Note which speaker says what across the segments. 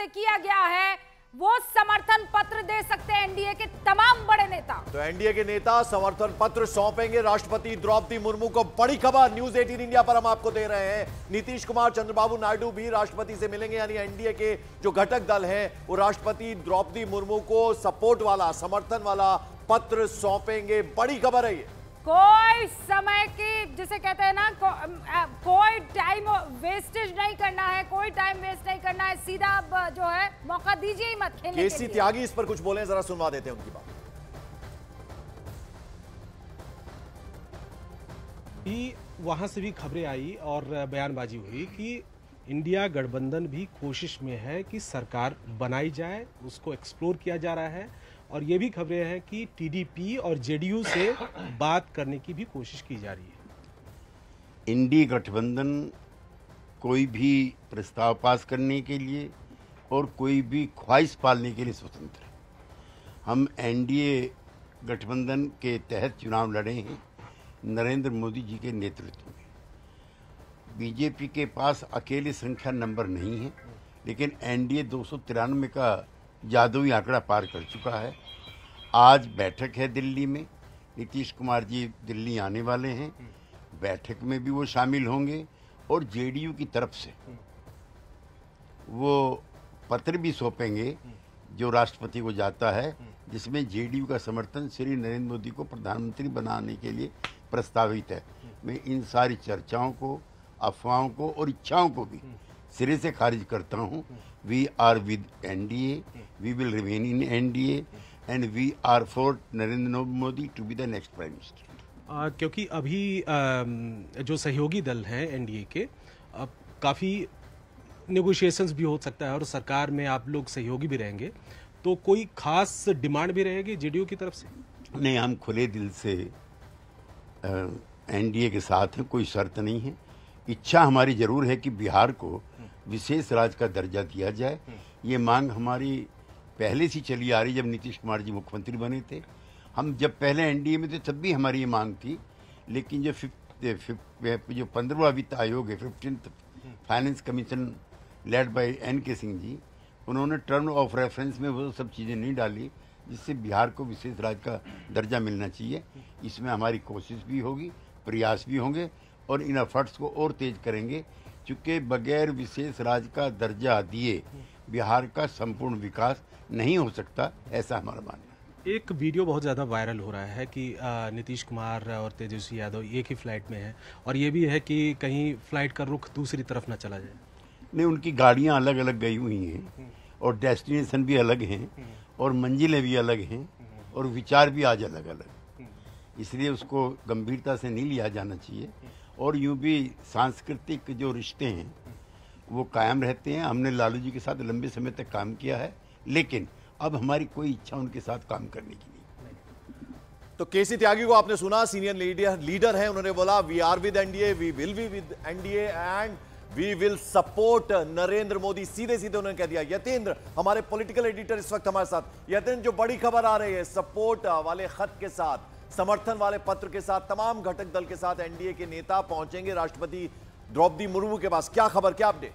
Speaker 1: से किया गया है, वो समर्थन पत्र दे सकते हैं एनडीए के तमाम बड़े नेता।
Speaker 2: तो एनडीए के नेता समर्थन पत्र सौंपेंगे राष्ट्रपति द्रौपदी मुर्मू को। बड़ी खबर न्यूज 18 इंडिया पर हम आपको दे रहे हैं। नीतीश कुमार, चंद्रबाबू नायडू भी राष्ट्रपति से मिलेंगे, यानी एनडीए के जो घटक दल हैं वो राष्ट्रपति द्रौपदी मुर्मू को सपोर्ट वाला, समर्थन वाला पत्र सौंपेंगे। बड़ी खबर है ये।
Speaker 1: कोई समय की, जिसे कहते हैं ना, कोई टाइम वेस्टेज नहीं करना है, कोई टाइम वेस्ट नहीं करना है, सीधा अब जो है मौका दीजिए ही मत खेलने के लिए।
Speaker 2: केसी त्यागी इस पर कुछ बोले, जरा सुनवा देते हैं उनकी बात।
Speaker 3: वहां से भी खबरें आई और बयानबाजी हुई कि इंडिया गठबंधन भी कोशिश में है कि सरकार बनाई जाए, उसको एक्सप्लोर किया जा रहा है। और ये भी खबरें हैं कि टीडीपी और जेडीयू से बात करने की भी कोशिश की जा रही है।
Speaker 4: इंडी गठबंधन कोई भी प्रस्ताव पास करने के लिए और कोई भी ख्वाहिश पालने के लिए स्वतंत्र है। हम एनडीए गठबंधन के तहत चुनाव लड़े हैं नरेंद्र मोदी जी के नेतृत्व में। बीजेपी के पास अकेले संख्या नंबर नहीं है, लेकिन एनडीए 293 का जादुई आंकड़ा पार कर चुका है। आज बैठक है दिल्ली में, नीतीश कुमार जी दिल्ली आने वाले हैं, बैठक में भी वो शामिल होंगे और जेडीयू की तरफ से वो पत्र भी सौंपेंगे जो राष्ट्रपति को जाता है, जिसमें जेडीयू का समर्थन श्री नरेंद्र मोदी को प्रधानमंत्री बनाने के लिए प्रस्तावित है। मैं इन सारी चर्चाओं को, अफवाहों को और इच्छाओं को भी सिरे से खारिज करता हूं। We are with NDA, we will remain in NDA and we are for Narendra Modi to be the next prime minister.
Speaker 3: क्योंकि अभी जो सहयोगी दल हैं एनडीए के, काफ़ी नेगोशिएशंस भी हो सकता है और सरकार में आप लोग सहयोगी भी रहेंगे, तो कोई खास डिमांड भी रहेगी जेडीयू की तरफ से?
Speaker 4: नहीं, हम खुले दिल से एनडीए के साथ हैं, कोई शर्त नहीं है। इच्छा हमारी जरूर है कि बिहार को विशेष राज्य का दर्जा दिया जाए। ये मांग हमारी पहले से चली आ रही, जब नीतीश कुमार जी मुख्यमंत्री बने थे। हम जब पहले एनडीए में थे तब भी हमारी ये मांग थी, लेकिन जो 15वां वित्त आयोग है, 15th finance commission led by N K. Singh ji, उन्होंने टर्म ऑफ रेफरेंस में वो सब चीज़ें नहीं डाली जिससे बिहार को विशेष राज्य का दर्जा मिलना चाहिए। इसमें हमारी कोशिश भी होगी, प्रयास भी होंगे और इन एफर्ट्स को और तेज करेंगे, क्योंकि बगैर विशेष राज्य का दर्जा दिए बिहार का संपूर्ण विकास नहीं हो सकता, ऐसा हमारा मानना है।
Speaker 3: एक वीडियो बहुत ज़्यादा वायरल हो रहा है कि नीतीश कुमार और तेजस्वी यादव एक ही फ्लाइट में हैं, और ये भी है कि कहीं फ्लाइट का रुख दूसरी तरफ ना चला जाए।
Speaker 4: नहीं, उनकी गाड़ियां अलग अलग गई हुई हैं और डेस्टिनेशन भी अलग हैं और मंजिलें भी अलग हैं और विचार भी आज अलग अलग, इसलिए उसको गंभीरता से नहीं लिया जाना चाहिए। और यूं भी सांस्कृतिक जो रिश्ते हैं वो कायम रहते हैं। हमने लालू जी के साथ लंबे समय तक काम किया है, लेकिन अब हमारी कोई इच्छा उनके साथ काम करने की नहीं।
Speaker 2: तो केसी त्यागी को आपने सुना, सीनियर लीडर हैं, उन्होंने बोला we are with NDA, we will be with NDA and we will support Narendra Modi. सीधे सीधे उन्होंने कह दिया। यतेंद्र हमारे पॉलिटिकल एडिटर इस वक्त हमारे साथ। यतेंद्र, जो बड़ी खबर आ रही है, सपोर्ट वाले खत के साथ, समर्थन वाले पत्र के साथ तमाम घटक दल के साथ एनडीए के नेता पहुंचेंगे राष्ट्रपति द्रौपदी मुर्मू के पास। क्या खबर, क्या अपडेट?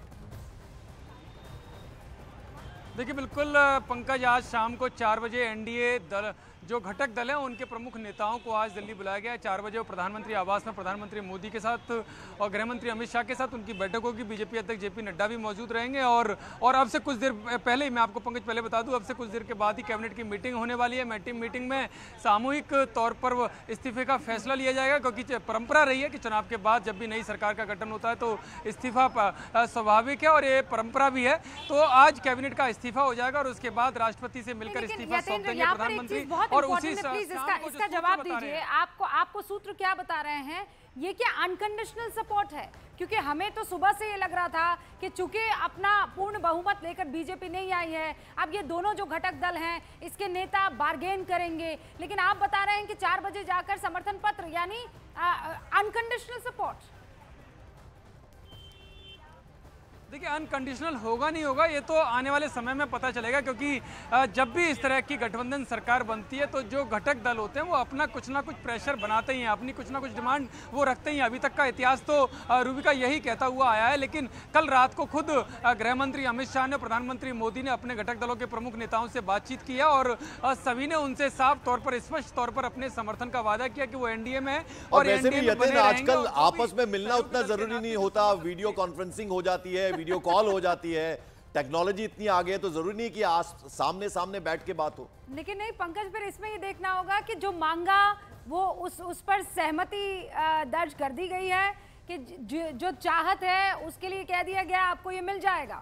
Speaker 5: देखिए, बिल्कुल पंकज, आज शाम को 4 बजे एनडीए दल जो घटक दल हैं उनके प्रमुख नेताओं को आज दिल्ली बुलाया गया है। 4 बजे वो प्रधानमंत्री आवास में प्रधानमंत्री मोदी के साथ और गृह मंत्री अमित शाह के साथ उनकी बैठक होगी। बीजेपी अध्यक्ष जेपी नड्डा भी मौजूद रहेंगे और अब से कुछ देर पहले ही, मैं आपको पंकज पहले बता दूं, अब से कुछ देर के बाद ही कैबिनेट की मीटिंग होने वाली है। मीटिंग में सामूहिक तौर पर इस्तीफे का फैसला लिया जाएगा, क्योंकि परंपरा रही है कि चुनाव के बाद जब भी नई सरकार का गठन होता है तो इस्तीफा स्वाभाविक है और ये परंपरा भी है। तो आज कैबिनेट का इस्तीफा हो जाएगा और उसके बाद राष्ट्रपति से मिलकर इस्तीफा सौंप देंगे प्रधानमंत्री। और उसी
Speaker 1: इसका जवाब दीजिए, आपको सूत्र क्या बता रहे हैं? ये क्या अनकंडीशनल सपोर्ट है? क्योंकि हमें तो सुबह से ये लग रहा था कि चूंकि अपना पूर्ण बहुमत लेकर बीजेपी नहीं आई है, अब ये दोनों जो घटक दल हैं इसके नेता बार्गेन करेंगे, लेकिन आप बता रहे हैं कि 4 बजे जाकर समर्थन पत्र, यानी अनकंडीशनल सपोर्ट।
Speaker 5: देखिए, अनकंडीशनल होगा नहीं होगा ये तो आने वाले समय में पता चलेगा, क्योंकि जब भी इस तरह की गठबंधन सरकार बनती है तो जो घटक दल होते हैं वो अपना कुछ ना कुछ प्रेशर बनाते ही हैं, अपनी कुछ ना कुछ डिमांड वो रखते ही हैं। अभी तक का इतिहास तो रूबिका यही कहता हुआ आया है। लेकिन कल रात को खुद गृह मंत्री अमित शाह ने, प्रधानमंत्री मोदी ने अपने घटक दलों के प्रमुख नेताओं से बातचीत की है और सभी ने उनसे साफ तौर पर, स्पष्ट तौर पर अपने समर्थन का वादा किया कि वो एनडीए में है।
Speaker 2: और वैसे भी यतीन, आजकल आपस में मिलना उतना जरूरी नहीं होता, वीडियो कॉन्फ्रेंसिंग हो जाती है, वीडियो कॉल हो जाती है, टेक्नोलॉजी इतनी आगे है, तो जरूरी नहीं कि सामने सामने बैठ के बात हो।
Speaker 1: लेकिन नहीं पंकज, फिर इसमें ये देखना होगा कि जो मांगा वो उस पर सहमति दर्ज कर दी गई है कि जो चाहत है उसके लिए कह दिया गया आपको ये मिल जाएगा।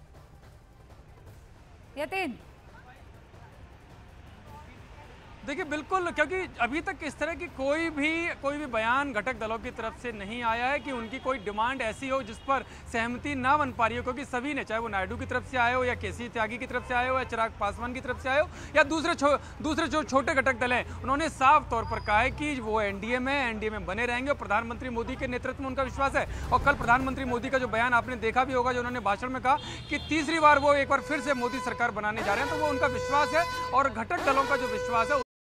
Speaker 1: यतीन,
Speaker 5: देखिए बिल्कुल, क्योंकि अभी तक इस तरह की कोई भी बयान घटक दलों की तरफ से नहीं आया है कि उनकी कोई डिमांड ऐसी हो जिस पर सहमति ना बन पा रही हो, क्योंकि सभी ने, चाहे वो नायडू की तरफ से आए हो या केसी त्यागी की तरफ से आए हो या चिराग पासवान की तरफ से आए हो या दूसरे जो छोटे घटक दल हैं, उन्होंने साफ तौर पर कहा है कि वो एनडीए में बने रहेंगे और प्रधानमंत्री मोदी के नेतृत्व में उनका विश्वास है। और कल प्रधानमंत्री मोदी का जो बयान आपने देखा भी होगा, जो उन्होंने भाषण में कहा कि तीसरी बार वो एक बार फिर से मोदी सरकार बनाने जा रहे हैं, तो वो उनका विश्वास है और घटक दलों का जो विश्वास है